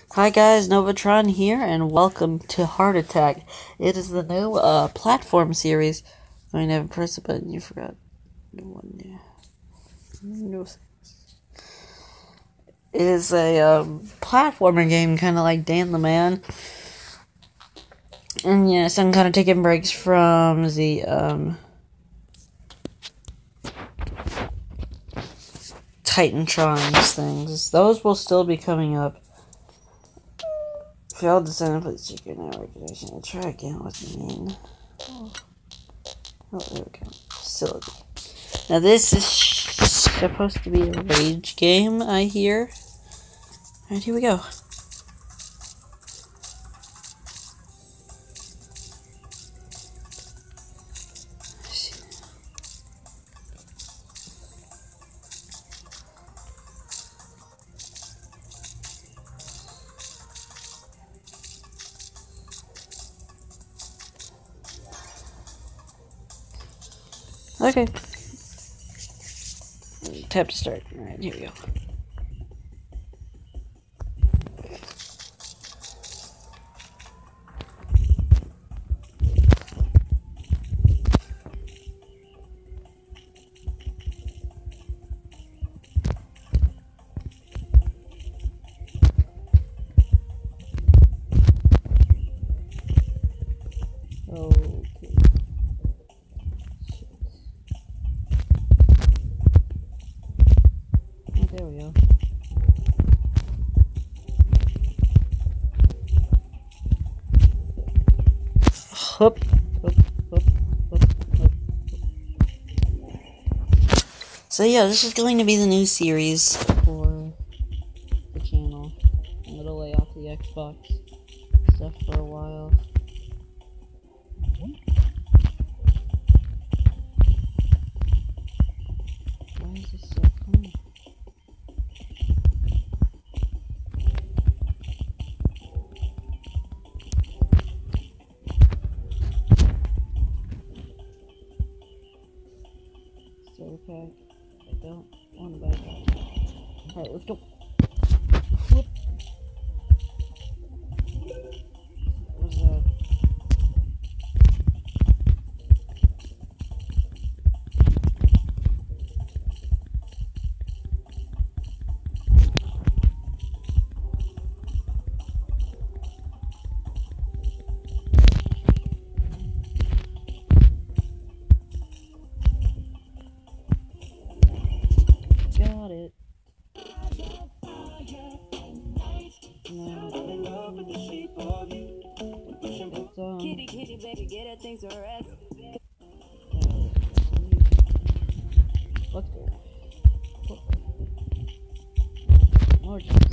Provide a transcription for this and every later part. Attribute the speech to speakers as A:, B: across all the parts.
A: Hi guys, Novatron here, and welcome to Heart Attack. It is the new platform series. I never pressed the button, you forgot. No. It is a platformer game, kind of like Dan the Man. And yes, I'm kind of taking breaks from the Titantrons things. Those will still be coming up. Failed to sign up with the secret network connection. I'll try again. What's the name? Oh, there we go. Facility. Now this is supposed to be a rage game, I hear. Alright, here we go. Okay. Tap to start. Alright, here we go. Okay. Oh, there we go. Hup, hup, hup, hup, hup. So yeah, this is going to be the new series for the channel. I'm gonna lay off the Xbox stuff for a while. Why is this so funny? Starter pack. I don't want to buy that. Alright, let's go. Whoop. What's that? Got it.
B: Kitty, baby, get her things to rest.
A: Let's go. More juice.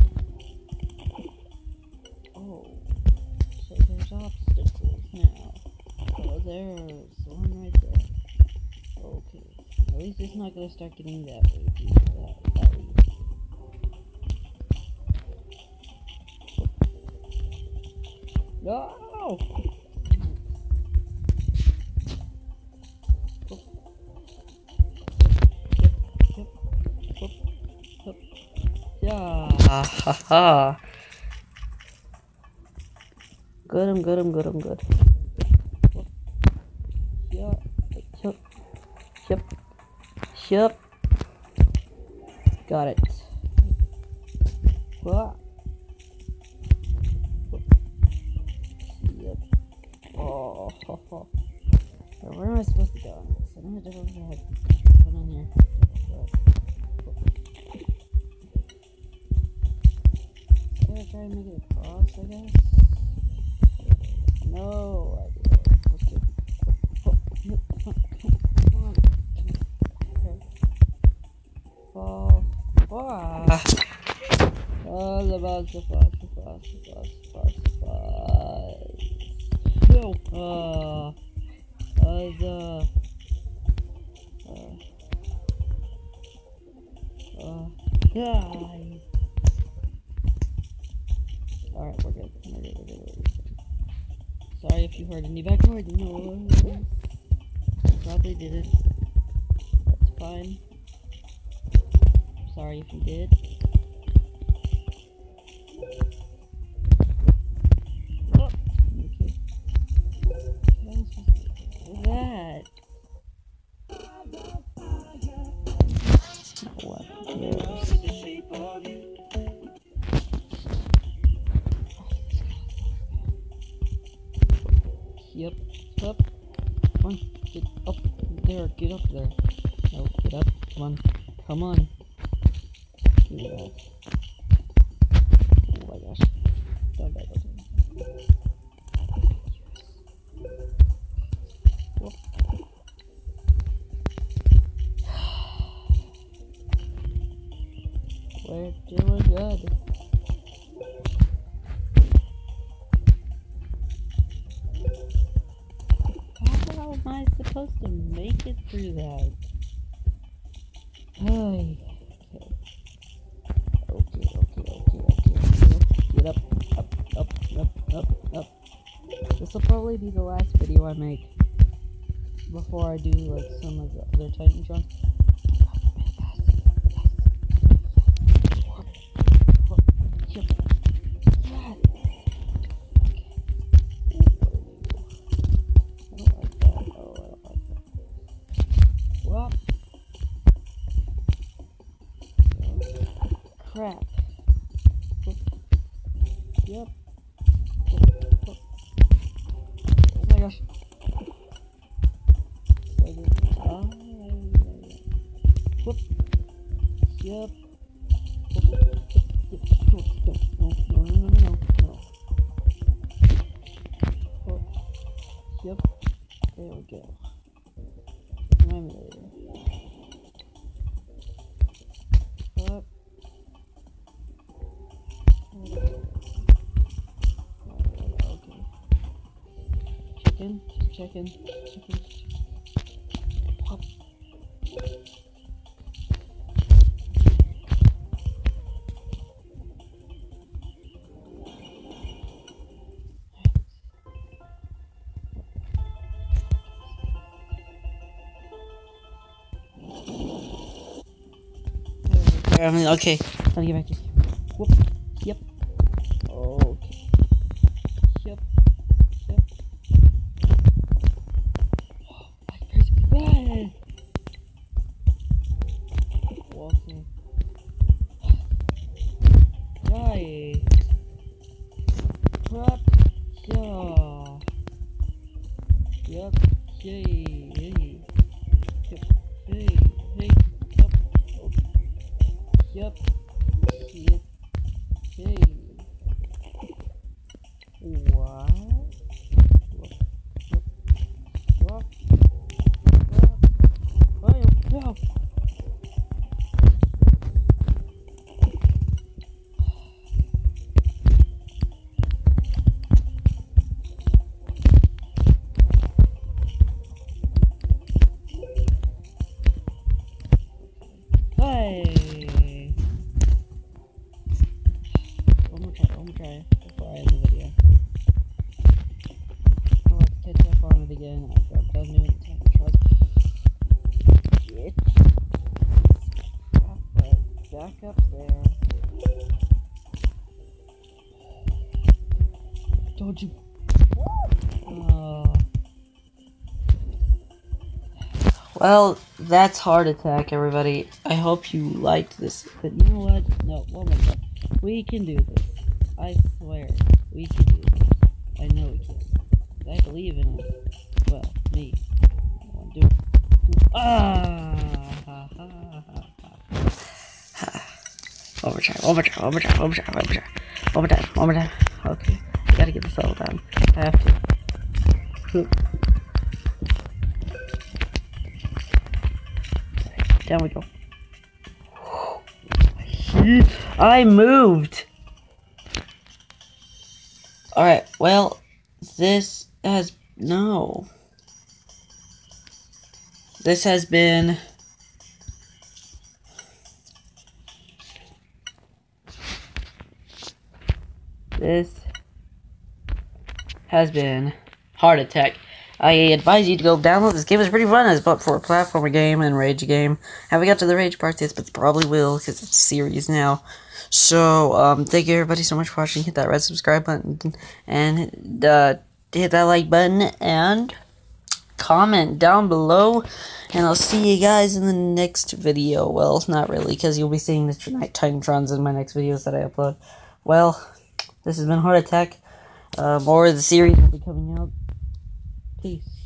A: Oh, so there's obstacles now. Oh, there's one right there. Okay, at least it's not gonna start getting that way. That way. No! Yeah. Ha ha. Good, I'm good. Yep. Got it. What? Yep. Oh, ho, ho. Where am I supposed to go on this? I don't have to head. Put on here. I'm gonna try and make it across, I guess. No idea what I'm supposed to do. Come on. Okay. Fall. Oh, the boss. No. Die. Alright, we're good. Sorry if you heard any background noise. Probably didn't. That's fine. Sorry if you did. cares? Yep, up. Come on, get up there, get up there. No, get up, come on, come on. Give me that. Oh my gosh. Don't die, don't die. Whoop. We're doing good. How am I supposed to make it through that? Okay. Get up. This will probably be the last video I make before I do like some of the other Titantron. Crap. Yep. Oh my gosh. Whoop. Yep. No. Oh. Yep. There we go. Emulator. Up. Okay. Checking. Pop. Okay, let me get back to you. Whoop. Yep. Okay. Yep. Oh, like crazy. Walking. Die. Crap. Yeah. Yep. Yay. Yep. Hey. Yep. Hey. What? What? No. Hey. One more try before I end the video. Let's catch up on it again after I'm done doing the Titantron. Back up there. Don't you? Well, that's Heart Attack, everybody. I hope you liked this. But you know what? No, oh my god. We can do this. I swear. We can do this. I know we can. I believe in it. Well, me. I want to do it. One more time. Okay. I gotta get this all done. I have to. Down we go. I moved! Alright, well, this has... No. This has been... This has been Heart Attack. I advise you to go download this game. It's pretty fun. It's but for a platformer game and rage game. Haven't got to the rage part yet, but probably will because it's a series now. So, thank you everybody so much for watching. Hit that red subscribe button and hit that like button and comment down below, and I'll see you guys in the next video. Well, not really, because you'll be seeing the Titantrons in my next videos that I upload. Well, this has been Heart Attack. More of the series will be coming out. Peace.